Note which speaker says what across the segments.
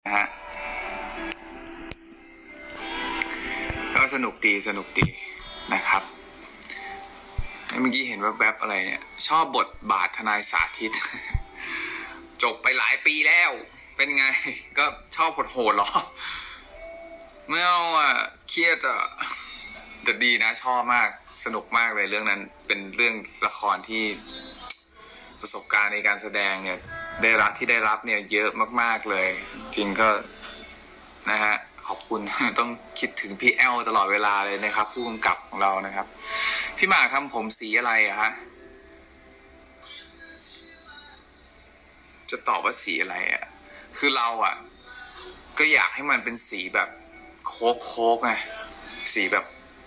Speaker 1: นะฮะก็สนุกดีนะครับเมื่อกี้เห็นแวบๆอะไรเนี่ยชอบบทบาททนายสาธิต จบไปหลายปีแล้วเป็นไงก็ชอบโหดๆหรอไม่เอาเครียดแต่ดีนะชอบมากสนุกมากเลยเรื่องนั้นเป็นเรื่องละครที่ประสบการณ์ในการแสดงเนี่ยได้รับเนี่ยเยอะมากๆเลยจริงก็นะฮะขอบคุณ ต้องคิดถึงพี่แอลตลอดเวลาเลยนะครับผู้กำกับของเรานะครับพี่หมากทำผมสีอะไรอะฮะจะตอบว่าสีอะไรอะคือเราก็อยากให้มันเป็นสีแบบโค้กไงสีแบบ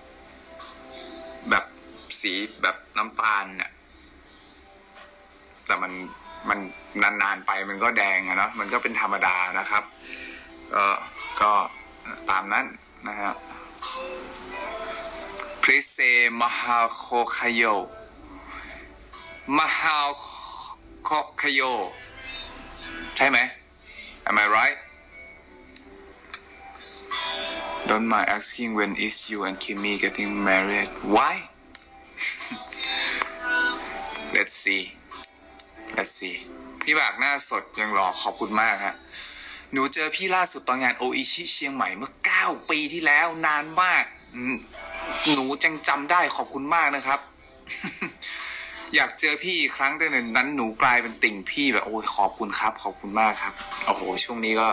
Speaker 1: สีแบบน้ำตาลเนี่ยแต่มันนานๆไปมันก็แดงอะเนาะมันก็เป็นธรรมดานะครับก็ตามนั้นนะฮะ Please say Mahakokayo Mahakokayo ใช่ไหม Am I right? Don't mind asking when is you and Kimmy getting married? Why? Let's see พี่บากหน้าสดยังรอขอบคุณมากฮะหนูเจอพี่ล่าสุดตอนงานโออิชิเชียงใหม่เมื่อ9 ปีที่แล้วนานมากหนูจังจำได้ขอบคุณมากนะครับ อยากเจอพี่อีกครั้งแต่นั้นหนูกลายเป็นติ่งพี่แบบโอ้ยขอบคุณครับขอบคุณมากครับโอ้โหช่วงนี้ก็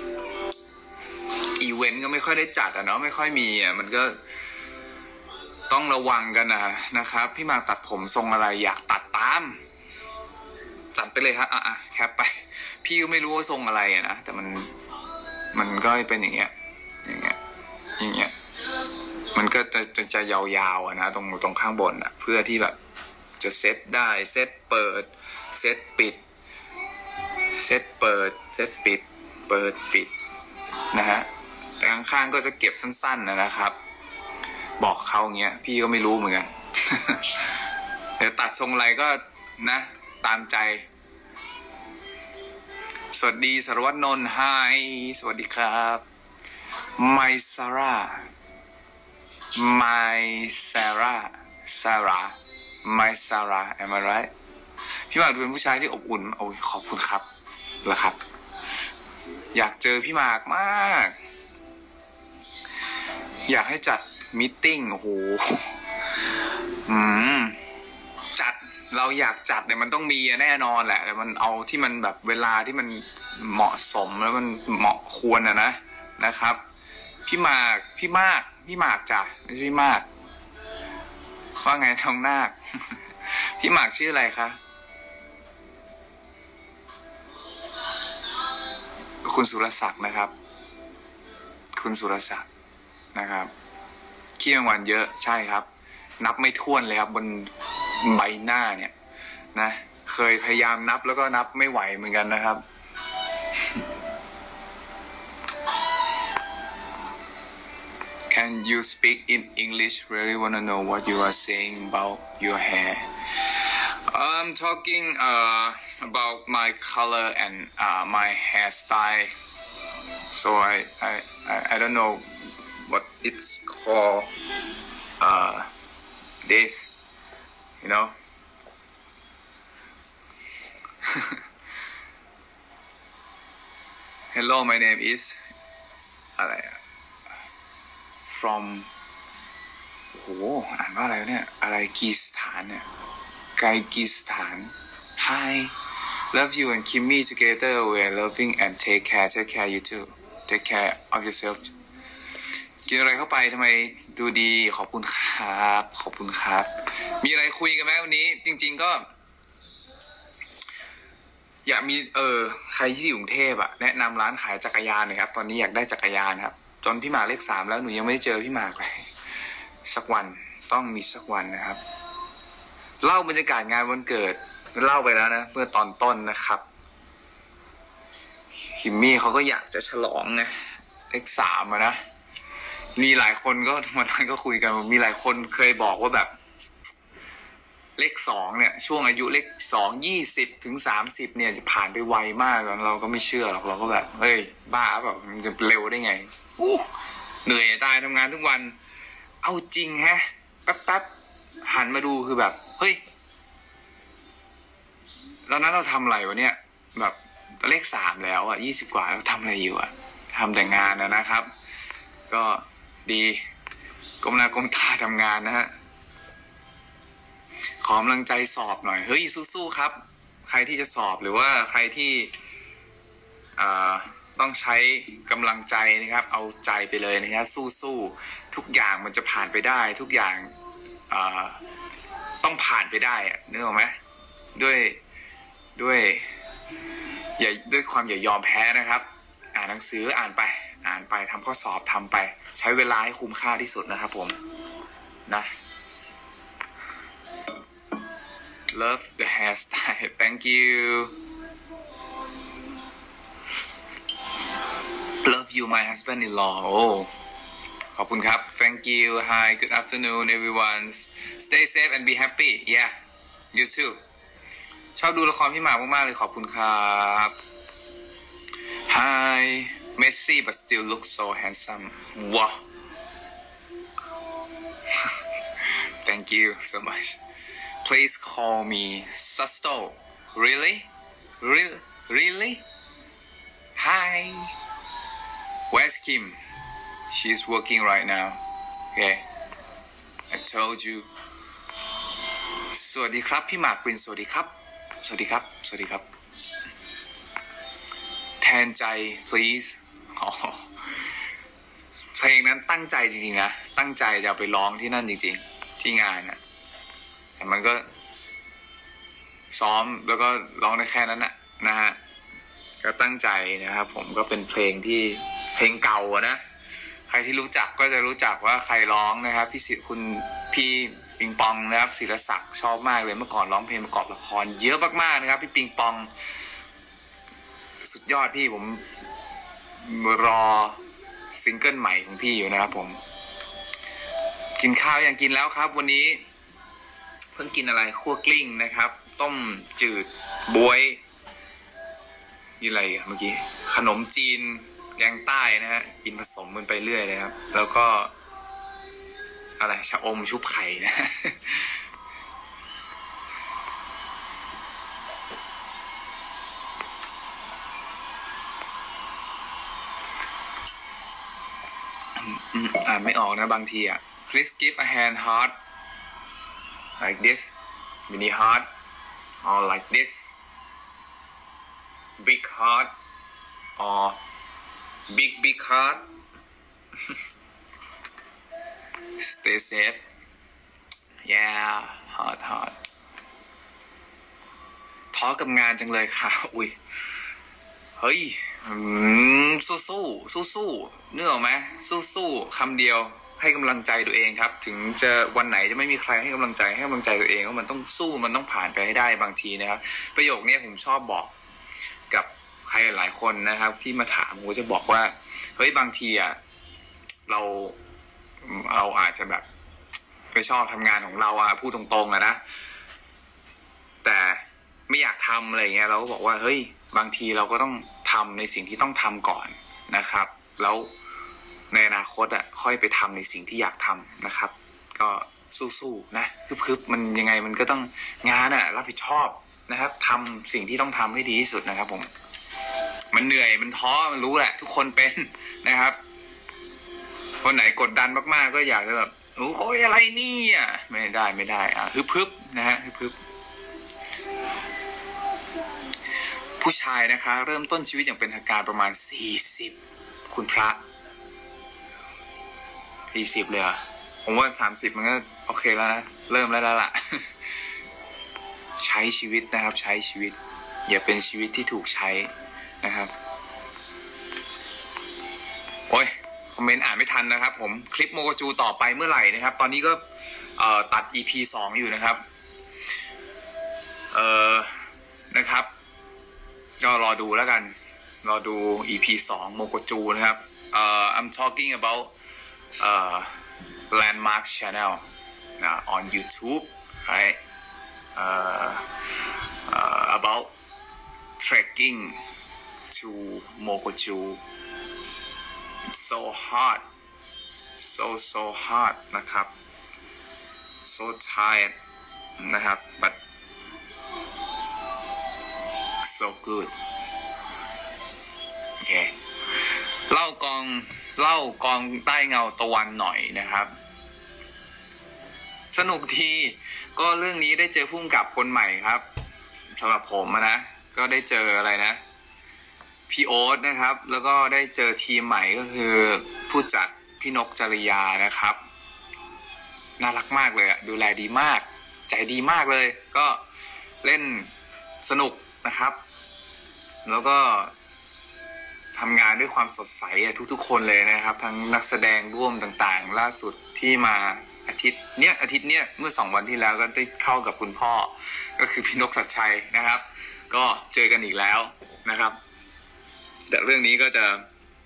Speaker 1: อีเวนต์ก็ไม่ค่อยได้จัดเนาะไม่ค่อยมีมันก็ต้องระวังกันนะครับพี่มาตัดผมทรงอะไรอยากตัดตามตัดไปเลยฮะแคปไปพี่ก็ไม่รู้ว่าทรงอะไรนะแต่มันก็เป็นอย่างเงี้ยมันก็จะยาวๆนะตรงข้างบนเพื่อที่แบบจะเซตได้เซตเปิดเซตปิดเซตเปิดเซตปิดเปิดปิดนะฮะแต่ข้างๆก็จะเก็บสั้นๆนะครับบอกเขาอย่างเงี้ยพี่ก็ไม่รู้เหมือนกัน แต่ตัดทรงอะไรก็นะตามใจสวัสดีสารวัตรนนท์ไฮสวัสดีครับไมซาร่าไมซาร่าam I right พี่หมากดูเป็นผู้ชายที่อบอุ่นโอ้ยขอบคุณครับแล้วครับอยากเจอพี่หมากมากอยากให้จัดมีตติ้งโอ้โหจัดเราอยากจัดเนี่ยมันต้องมีแน่นอนแหละแต่มันเอาที่มันแบบเวลาที่มันเหมาะสมแล้วมันเหมาะควรนะครับพี่หมากจ้ะไม่ใช่พี่มากว่าไงทองนาค พี่หมากชื่ออะไรคะคุณสุรศักดิ์นะครับคุณสุรศักดิ์นะครับขี้แมงวันเยอะใช่ครับนับไม่ถ้วนเลยครับบนใบหน้าเนี่ยนะเคยพยายามนับแล้วก็นับไม่ไหวเหมือนกันนะครับ Can you speak in English? Really wanna know what you are saying about your hair. I'm talking about my color and my hairstyle. So I don't know what it's called. This, you know. Hello, my name is อะไรfrom โอ้โหอ่านว่าอะไรเนี่ยอะไรกีสถานเนี่ยไกกีสถาน Hi love you and Kimmy together we're loving and take care you too take care of yourself กินอะไรเข้าไปทำไมดูดีขอบคุณครับมีอะไรคุยกันไหมวันนี้จริงๆก็อยากมีใครที่อยู่กรุงเทพแนะนำร้านขายจักรยานหน่อยครับตอนนี้อยากได้จักรยานครับจนพี่หมากเลข 3แล้วหนูยังไม่ได้เจอพี่หมากเลยสักวันต้องมีสักวันนะครับเล่าบรรยากาศงานวันเกิดเล่าไปแล้วนะเมื่อตอนต้นนะครับคิมมี่เขาก็อยากจะฉลองไงเลข 3นะมีหลายคนก็วันนั้นก็คุยกันมีหลายคนเคยบอกว่าแบบเลข2เนี่ยช่วงอายุเลข2 20 ถึง 30เนี่ยจะผ่านไปไวมากแล้วเราก็ไม่เชื่อหรอกเราก็แบบเฮ้ยบ้าแบบมันจะเร็วได้ไงเหนื่อยตายทำงานทุกวันเอาจริงฮะแป๊บหันมาดูคือแบบเฮ้ยแล้วนั้นเราทำอะไรวะเนี่ยแบบเลข3แล้วอ่ะ20กว่าแล้วทำอะไรอยู่อ่ะทำแต่งานนะครับก็ดีก้มหน้าก้มตาทำงานนะฮะขอกำลังใจสอบหน่อยเฮ้ยสู้ๆครับใครที่จะสอบหรือว่าใครที่ต้องใช้กำลังใจนะครับเอาใจไปเลยนะครับสู้ๆทุกอย่างมันจะผ่านไปได้ทุกอย่างต้องผ่านไปได้อะนึกออกไหมด้วยความอย่ายอมแพ้นะครับอ่านหนังสืออ่านไปทำข้อสอบทำไปใช้เวลาให้คุ้มค่าที่สุดนะครับผมนะ Love the hairstyle thank you Love you my husband-in-law โอ้ขอบคุณครับ thank you hi good afternoon everyone stay safe and be happy yeah you too ชอบดูละครพี่หมากมากๆเลยขอบคุณครับ hi messy but still look so handsome wow thank you so much please call me Susto really hi where's Kim she's working right now okay I told you สวัสดีครับพี่หมากปรินสวัสดีครับสวัสดีครับแทนใจ please เพลงนั้นตั้งใจจริงๆนะตั้งใจจะเอาไปร้องที่นั่นจริงๆที่งานนะแต่มันก็ซ้อมแล้วก็ร้องได้แค่นั้นนะฮะก็ตั้งใจนะครับผมก็เป็นเพลงที่เพลงเก่านะใครที่รู้จักก็จะรู้จักว่าใครร้องนะครับพี่ปิงปองนะครับศิรศักดิ์ชอบมากเลยเมื่อก่อนร้องเพลงประกอบละครเยอะมากๆนะครับพี่ปิงปองสุดยอดพี่ผมรอซิงเกิลใหม่ของพี่อยู่นะครับผมกินข้าวยังกินแล้วครับวันนี้เพิ่งกินอะไรคั่วกลิ้งนะครับต้มจืดบ๊วยนี่อะไรเมื่อกี้ขนมจีนแกงใต้นะฮะกินผสมกันไปเรื่อยเลยครับแล้วก็อะไรชะอมชุบไข่นะอ่านไม่ออกนะบางทีอ่ะ please give a hand heart like this mini heart or like this big heart or big heart stay safe yeah heart ท้อกับงานจังเลยค่ะอุ้ยเฮ้ยสู้เนื้อออกไหมสู้คำเดียวให้กำลังใจตัวเองครับถึงจะวันไหนจะไม่มีใครให้กำลังใจตัวเองว่ามันต้องสู้มันต้องผ่านไปให้ได้บางทีนะครับประโยคนี้ผมชอบบอกกับใครหลายคนนะครับที่มาถามผมจะบอกว่าเฮ้ยบางทีอ่ะเราอาจจะแบบไม่ชอบทำงานของเราอ่ะพูดตรงๆนะแต่ไม่อยากทำอะไรเงี้ยเราก็บอกว่าเฮ้ยบางทีเราก็ต้องทำในสิ่งที่ต้องทำก่อนนะครับแล้วในอนาคตอ่ะค่อยไปทำในสิ่งที่อยากทำนะครับก็สู้ๆนะพึบมันยังไงมันก็ต้องงานอ่ะรับผิดชอบนะครับทำสิ่งที่ต้องทำให้ดีที่สุดนะครับผมมันเหนื่อยมันท้อมันรู้แหละทุกคนเป็นนะครับคนไหนกดดันมากๆก็อยากจะแบบโอ้ยอะไรนี่อ่ะไม่ได้ฮึบนะฮะฮึบผู้ชายนะคะเริ่มต้นชีวิตอย่างเป็นทางการประมาณ40คุณพระ40เลยอ่ะผมว่า30มันก็โอเคแล้วนะเริ่มแล้วล่ะใช้ชีวิตนะครับใช้ชีวิตอย่าเป็นชีวิตที่ถูกใช้นะครับโอ้ยคอมเมนต์อ่านไม่ทันนะครับผมคลิปโมโกจูต่อไปเมื่อไหร่นะครับตอนนี้ก็ตัด EP 2อยู่นะครับนะครับก็รอดูแล้วกันรอดู EP 2โมโกจูนะครับI'm talking about Landmark channel on YouTube right about trekking to Mokoju. It's so hot, so hot นะครับ so tired นะครับ but so good โอเคเล่ากองใต้เงาตะวันหน่อยนะครับสนุกทีก็เรื่องนี้ได้เจอผู้กำกับคนใหม่ครับสำหรับผมนะก็ได้เจออะไรนะพี่โอ๊ตนะครับแล้วก็ได้เจอทีมใหม่ก็คือผู้จัดพี่นกจริยานะครับน่ารักมากเลยอ่ะดูแลดีมากใจดีมากเลยก็เล่นสนุกนะครับแล้วก็ทำงานด้วยความสดใสทุกๆคนเลยนะครับทั้งนักแสดงร่วมต่างๆล่าสุดที่มาอาทิตย์เนี้ยเมื่อ2 วันที่แล้วก็ได้เข้ากับคุณพ่อก็คือพี่นกชัดชัยนะครับก็เจอกันอีกแล้วนะครับแต่เรื่องนี้ก็จะ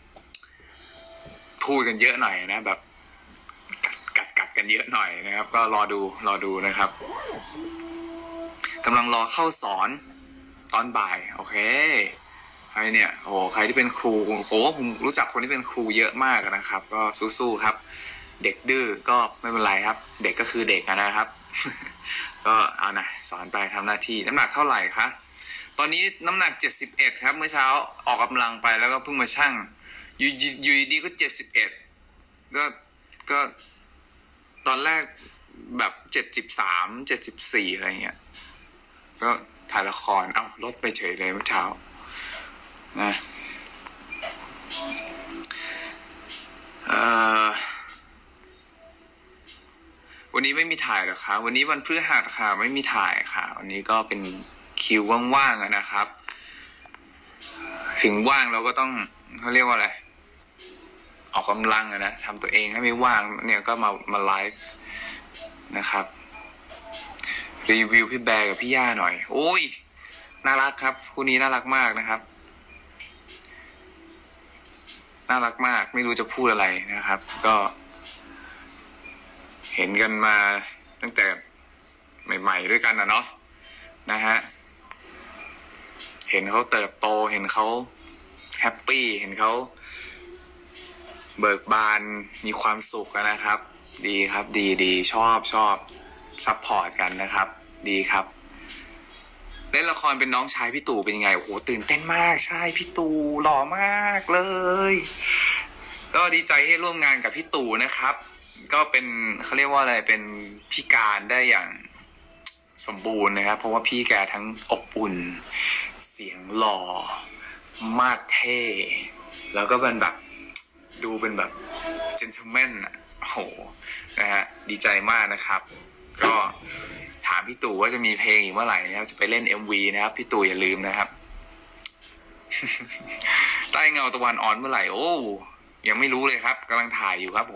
Speaker 1: พูดกันเยอะหน่อยนะแบบกัดกันเยอะหน่อยนะครับก็รอดูนะครับกำลังรอเข้าสอนตอนบ่ายโอเคใครเนี่ยโอ้ใครที่เป็นครูโอ้ผมรู้จักคนที่เป็นครูเยอะมากนะครับก็สู้ๆครับเด็กดื้อก็ไม่เป็นไรครับเด็กก็คือเด็กนะครับ ก็เอานะสอนไปทำหน้าที่น้ำหนักเท่าไหร่คะตอนนี้น้ำหนัก71ครับเมื่อเช้าออกกำลังไปแล้วก็เพิ่งมาชั่งอยู่ดีก็71ก็ตอนแรกแบบ73 74อะไรเงี้ยก็ถ่ายละครลดไปเฉยเลยเมื่อเช้านะวันนี้ไม่มีถ่ายหรอคะวันนี้วันพฤหัสค่ะไม่มีถ่ายค่ะวันนี้ก็เป็นคิวว่างๆนะครับถึงว่างเราก็ต้องเขาเรียกว่าอะไรออกกำลังนะทำตัวเองให้ไม่ว่างเนี่ยก็มาไลฟ์นะครับรีวิวพี่แบร์กับพี่ย่าหน่อยโอ้ยน่ารักครับคู่นี้น่ารักมากนะครับน่ารักมากไม่รู้จะพูดอะไรนะครับก็เห็นกันมาตั้งแต่ใหม่ๆด้วยกันเนาะนะฮะเห็นเขาเติบโตเห็นเขาแฮปปี้เห็นเขาเบิกบานมีความสุขนะครับดีครับดีชอบซัพพอร์ตกันนะครับดีครับเล่นละครเป็นน้องชายพี่ตู่เป็นยังไงโอ้โหตื่นเต้นมากใช่พี่ตู่หล่อมากเลยก็ดีใจที่ร่วมงานกับพี่ตู่นะครับก็เป็นเขาเรียกว่าอะไรเป็นพิการได้อย่างสมบูรณ์นะครับเพราะว่าพี่แกทั้งอบอุ่นเสียงหล่อมากเท่แล้วก็เป็นแบบดูเป็นแบบเจนเทลแมนโอ้โหนะฮะดีใจมากนะครับก็ถามพี่ตู่ว่าจะมีเพลงอีกเมื่อไหร่นะครับจะไปเล่น MV นะครับพี่ตู่อย่าลืมนะครับ ใต้เงาตะวันอ่อนเมื่อไหร่โอ้ยังไม่รู้เลยครับกำลังถ่ายอยู่ครับผม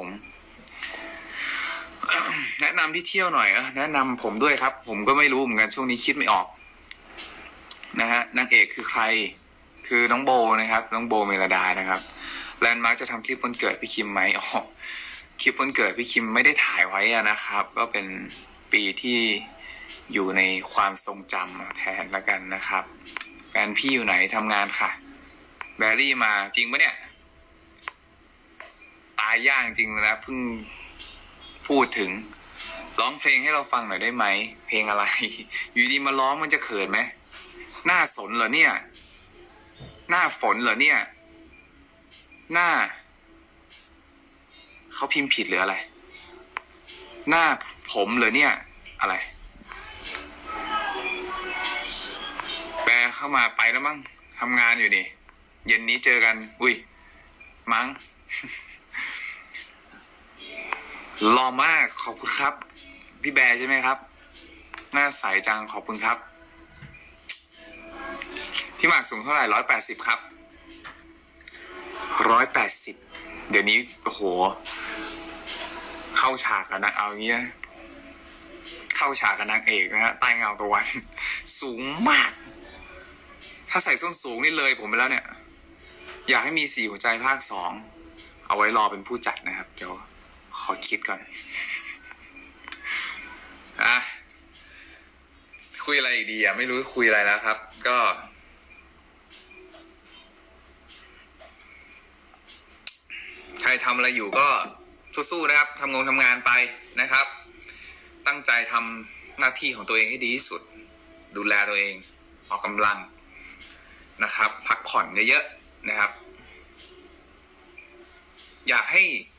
Speaker 1: แนะนำที่เที่ยวหน่อยแนะนำผมด้วยครับผมก็ไม่รู้เหมือนกันช่วงนี้คิดไม่ออกนะฮะนางเอกคือใครคือน้องโบนะครับน้องโบเมลดานะครับแลนด์มาร์กจะทำคลิปวันเกิดพี่คิมไหมคลิปวันเกิดพี่คิมไม่ได้ถ่ายไว้นะครับก็เป็นปีที่อยู่ในความทรงจำแทนละกันนะครับแฟนพี่อยู่ไหนทำงานค่ะแบรี่มาจริงปะเนี่ยตายย่างจริงนะเพิ่งพูดถึงร้องเพลงให้เราฟังหน่อยได้ไหมเพลงอะไรอยู่ดีมาร้องมันจะเขินไหมหน้าสนเหรอเนี่ยหน้าฝนเหรอเนี่ยหน้าเขาพิมพ์ผิดหรืออะไรหน้าผมเหรอเนี่ยอะไรแปลเข้ามาไปแล้วมั้งทำงานอยู่นี่เย็นนี้เจอกันอุ้ยมั้ง หล่อมากขอบคุณครับพี่แบร์ใช่ไหมครับหน้าใสจังขอบคุณครับพี่หมากสูงเท่าไหร่180ครับ180เดี๋ยวนี้โอ้โหเข้าฉากกันนะเอาอย่างเงี้ยเข้าฉากกับนางเอกนะฮะใต้เงาตะวันสูงมากถ้าใส่ส้นสูงนี่เลยผมไปแล้วเนี่ยอยากให้มี4 หัวใจภาค 2เอาไว้รอเป็นผู้จัดนะครับเดี๋ยวขอคิดก่อนคุยอะไรอีกดีอ่ะไม่รู้คุยอะไรแล้วครับก็ใครทำอะไรอยู่ก็สู้ๆนะครับทำงานไปนะครับตั้งใจทำหน้าที่ของตัวเองให้ดีที่สุดดูแลตัวเองออกกำลังนะครับพักผ่อนเยอะๆนะครับอยาก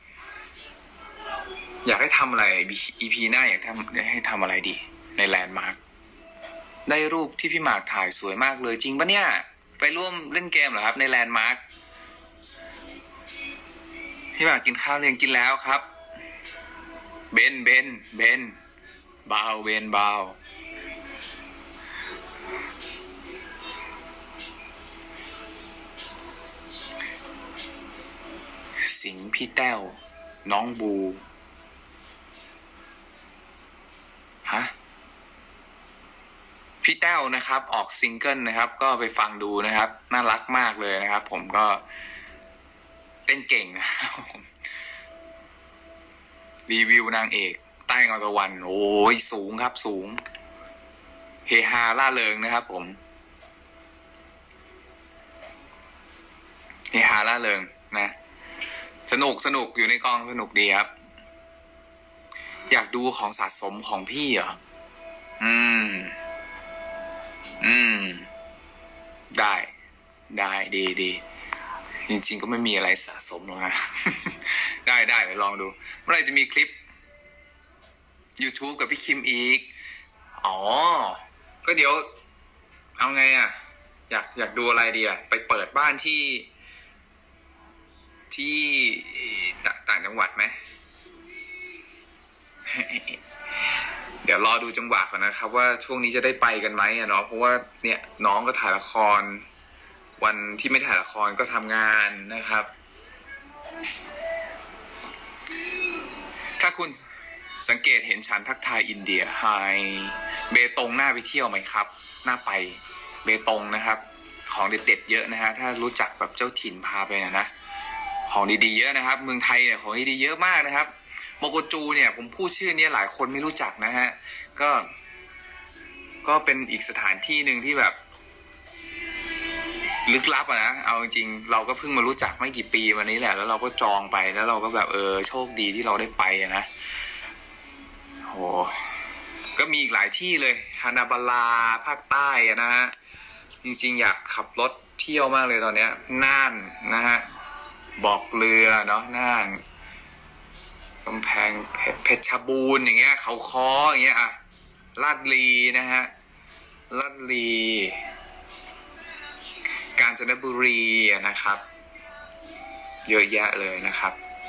Speaker 1: ให้ทำอะไร EP หน้าอยากให้ทำอะไรดีในแลนด์มาร์คได้รูปที่พี่หมากถ่ายสวยมากเลยจริงปะเนี่ยไปร่วมเล่นเกมเหรอครับในแลนด์มาร์คพี่หมากกินข้าวเรียงกินแล้วครับเบนเบาเบนเบาสิงห์พี่แต้วน้องบูฮะพี่แต้วนะครับออกซิงเกิลนะครับก็ไปฟังดูนะครับน่ารักมากเลยนะครับผมก็เต้นเก่งนะครับรีวิวนางเอกใต้เงาตะวันโอ้ยสูงครับสูงเฮฮาล่าเริงนะครับผมเฮฮาล่าเริงนะสนุกอยู่ในกองสนุกดีครับอยากดูของสะสมของพี่เหรอได้ดีจริงๆก็ไม่มีอะไรสะสมหรอกนะ ได้เดี๋ยวลองดูเมื่อไหร่จะมีคลิป YouTube กับพี่คิมอีกอ๋อก็เดี๋ยวเอาไงอ่ะอยากดูอะไรดีอ่ะไปเปิดบ้านที่ต่างจังหวัดไหม เดี๋ยวรอดูจังหวะก่อนนะครับว่าช่วงนี้จะได้ไปกันไหมอะเนาะเพราะว่าเนี่ยน้องก็ถ่ายละครวันที่ไม่ถ่ายละครก็ทำงานนะครับถ้าคุณสังเกตเห็นฉันทักทายอินเดียไฮเบตงน่าไปเที่ยวไหมครับน่าไปเบตงนะครับของเด็ดๆเยอะนะฮะถ้ารู้จักแบบเจ้าถิ่นพาไปนะของดีๆเยอะนะครับเมืองไทยเนี่ยของดีๆเยอะมากนะครับโมโกจูเนี่ยผมพูดชื่อนี้หลายคนไม่รู้จักนะฮะก็เป็นอีกสถานที่หนึ่งที่แบบลึกลับอะนะเอาจริงๆเราก็เพิ่งมารู้จักไม่กี่ปีวันนี้แหละแล้วเราก็จองไปแล้วเราก็แบบโชคดีที่เราได้ไปอะนะโหก็มีอีกหลายที่เลยฮานาบาลาภาคใต้อะนะฮะจริงๆอยากขับรถเที่ยวมากเลยตอนเนี้ยน่านนะฮะบอกเรือเนาะน่านกำแพงเพชรบูรณ์อย่างเงี้ยเขาค้ออย่างเงี้ยอะลาดลีนะฮะลาดลีกาญจนบุรีนะครับเยอะแยะเลยนะครับ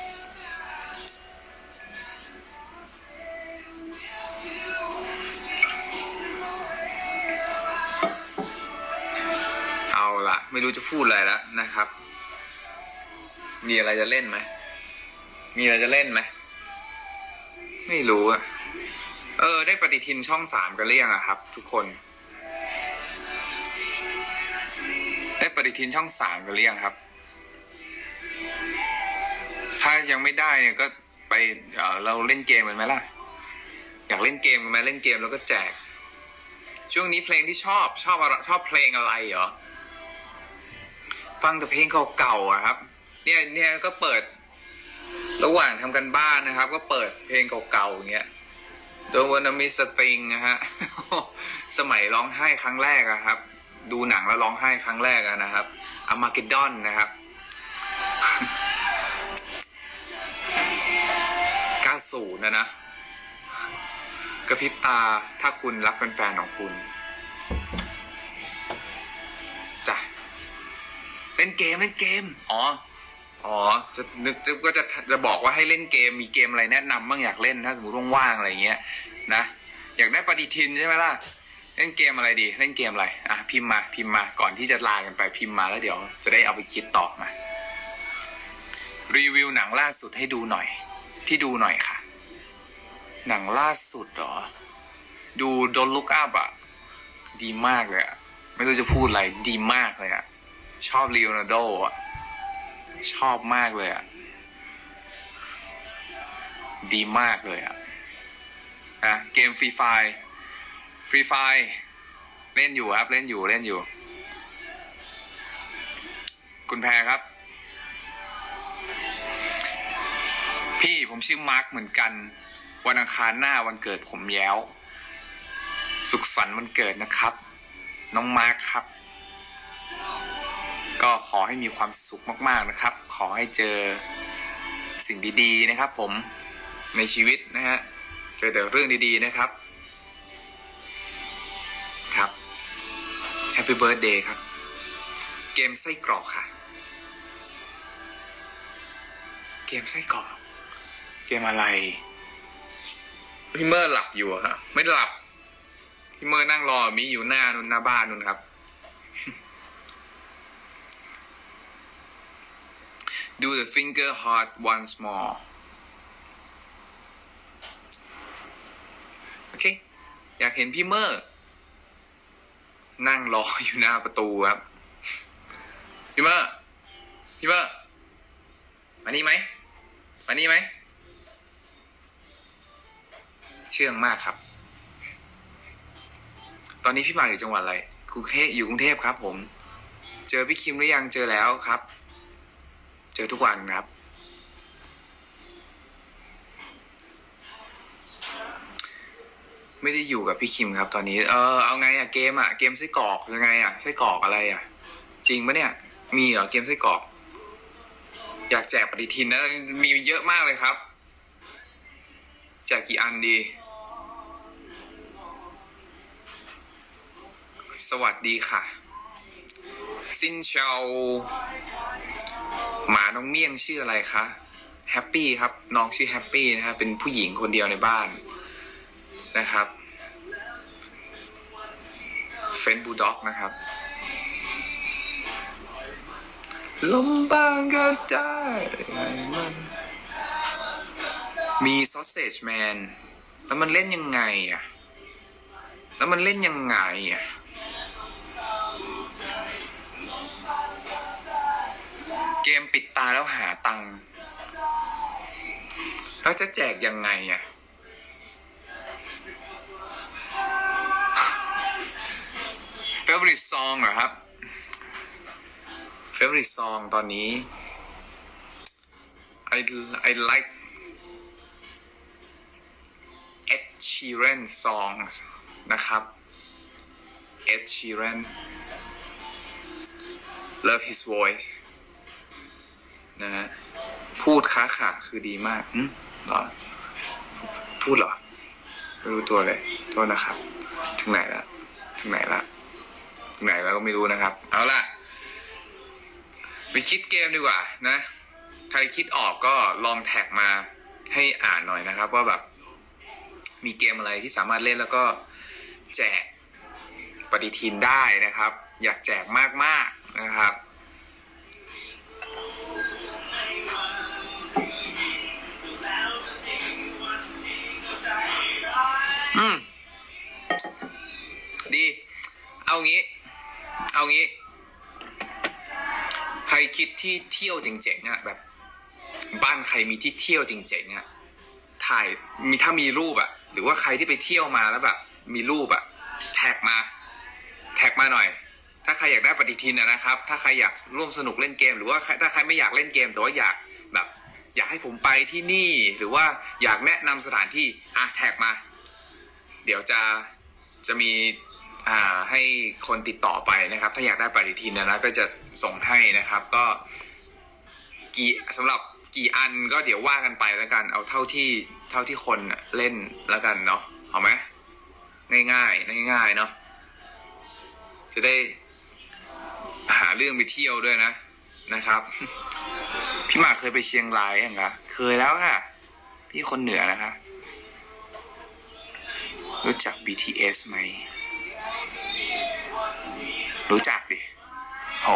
Speaker 1: เอาล่ะไม่รู้จะพูดอะไรแล้วนะครับมีอะไรจะเล่นไหมไม่รู้อะได้ปฏิทินช่อง3กันหรือยังอะครับทุกคนได้ปฏิทินช่อง3กันหรือยังครับถ้ายังไม่ได้เนี่ยก็ไปเราเล่นเกมกันไหมล่ะอยากเล่นเกมกันไหมเล่นเกมแล้วก็แจกช่วงนี้เพลงที่ชอบเพลงอะไรเหรอฟังแต่เพลงเก่าๆอะครับเนี่ยก็เปิดระหว่างทำกันบ้านนะครับก็เปิดเพลงเก่าๆอย่างเงี้ยDon't wanna miss a thing นะฮะ สมัยร้องไห้ครั้งแรกอะครับดูหนังแล้วร้องไห้ครั้งแรกนะครับ Armageddon นะครับ 90นะกระพริบตาถ้าคุณรักแฟนๆของคุณจ้ะเล่นเกมอ๋อจะบอกว่าให้เล่นเกมมีเกมอะไรแนะนำบ้างอยากเล่นถ้าสมมติว่างๆอะไรเงี้ยนะอยากได้ปฏิทินใช่ไหมล่ะเล่นเกมอะไรดีเล่นเกมอะไรพิมพ์มาก่อนที่จะลากันไปพิมพ์มาแล้วเดี๋ยวจะได้เอาไปคิดต่อมารีวิวหนังล่าสุดให้ดูหน่อยค่ะหนังล่าสุดเหรอดู Don't Look Up อ่ะดีมากเลยอ่ะไม่รู้จะพูดอะไรดีมากเลยอ่ะชอบลีโอนาร์โดอ่ะชอบมากเลยอ่ะดีมากเลยอ่ะเกมฟรีไฟเล่นอยู่ครับเล่นอยู่คุณแพรครับพี่ผมชื่อมาร์คเหมือนกันวันอังคารหน้าวันเกิดผมแย้วสุขสันต์วันเกิดนะครับน้องมาร์คครับก็ขอให้มีความสุขมากๆนะครับขอให้เจอสิ่งดีๆนะครับผมในชีวิตนะฮะเจอแต่เรื่องดีๆนะครับครับ Happy Birthday ครับเกมไส้กรอกค่ะเกมไส้กรอกเกมอะไรพี่เมอร์หลับอยู่อะครับไม่หลับพี่เมอร์นั่งรอมีอยู่หน้านู่นหน้าบ้านนู่นครับ Do the finger heart once more โอเคอยากเห็นพี่เมอร์นั่งรออยู่หน้าประตูครับพี่เมอร์มานี่ไหมเชื่องมากครับตอนนี้พี่มาอยู่จังหวัดอะไรอยู่กรุงเทพครับผมเจอพี่คิมหรือยังเจอแล้วครับเจอทุกวันครับไม่ได้อยู่กับพี่คิมครับตอนนี้เอาไงอะเกมไส้กรอกยังไงอะไส้กรอกอะไรอะจริงปะเนี่ยมีเหรอเกมไส้กรอกอยากแจกปฏิทินนะมีเยอะมากเลยครับแจกกี่อันดีสวัสดีค่ะซินเชาหมาน้องเมี่ยงชื่ออะไรคะแฮปปี้ครับน้องชื่อแฮปปี้นะครับเป็นผู้หญิงคนเดียวในบ้านนะครับเฟนบูลด็อกนะครับลมบางก็ได้มันมีซอสเซจแมนแล้วมันเล่นยังไงอ่ะเกมปิดตาแล้วหาตังค์แล้วจะแจกยังไงอ่ะfavorite song เหรอครับ favorite song ตอนนี้ I like Ed Sheeran songs นะครับ Ed Sheeran love his voice นะฮะพูดค้าขาคือดีมากหรอพูดเหรอไม่รู้ตัวเลยโทษนะครับถึงไหนแล้วก็ไม่รู้นะครับเอาล่ะไปคิดเกมดีกว่านะใครคิดออกก็ลองแท็กมาให้อ่านหน่อยนะครับว่าแบบมีเกมอะไรที่สามารถเล่นแล้วก็แจกปฏิทินได้นะครับอยากแจกมากๆนะครับดีเอางี้ใครคิดที่เที่ยวเจ๋งๆอ่ะแบบบ้านใครมีที่เที่ยวเจ๋งๆอ่ะถ่ายถ้ามีรูปอ่ะหรือว่าใครที่ไปเที่ยวมาแล้วแบบมีรูปอ่ะแท็กมาหน่อยถ้าใครอยากได้ปฏิทินนะครับถ้าใครอยากร่วมสนุกเล่นเกมหรือว่าถ้าใครไม่อยากเล่นเกมแต่ว่าอยากให้ผมไปที่นี่หรือว่าอยากแนะนำสถานที่แท็กมาเดี๋ยวจะมีให้คนติดต่อไปนะครับถ้าอยากได้ปฏิทินนะก็จะส่งให้นะครับก็สำหรับกี่อันก็เดี๋ยวว่ากันไปแล้วกันเอาเท่าที่คนเล่นแล้วกันเนาะเอาไหมง่ายเนาะจะได้หาเรื่องไปเที่ยวด้วยนะครับพี่หมากเคยไปเชียงรายยังคะเคยแล้วค่ะพี่คนเหนือนะคะรู้จัก BTS ไหมรู้จักดิโห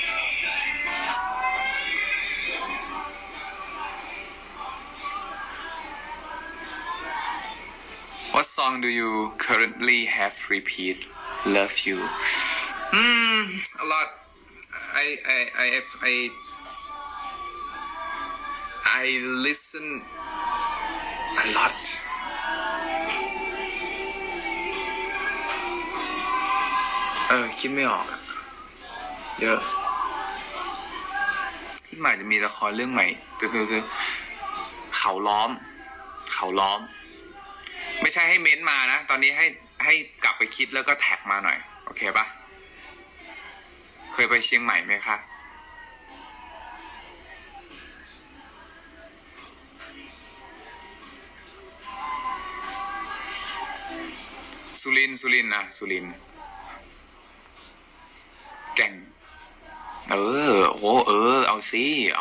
Speaker 1: What song do you currently have repeat love you a lot I listen a lot คิดไม่ออกอะเยอะพี่หมายจะมีละครเรื่องใหม่คือเขาล้อม เขาล้อม ไม่ใช่ให้เม้นต์มานะ ตอนนี้ให้กลับไปคิดแล้วก็แท็กมาหน่อย โอเคปะเคยไปเชียงใหม่ไหมคะสุรินทร์นะสุรินทร์แก่งโอ้เอาซิ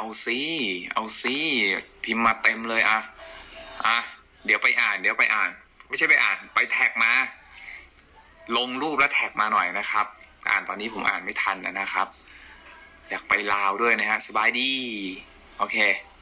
Speaker 1: พิมพ์มาเต็มเลยเดี๋ยวไปอ่าน ไม่ใช่ไปอ่าน ไปแท็กมา ลงรูปแล้วแท็กมาหน่อยนะครับ ตอนนี้ผมอ่านไม่ทันนะครับ อยากไปลาวด้วยนะฮะ สบายดี โอเค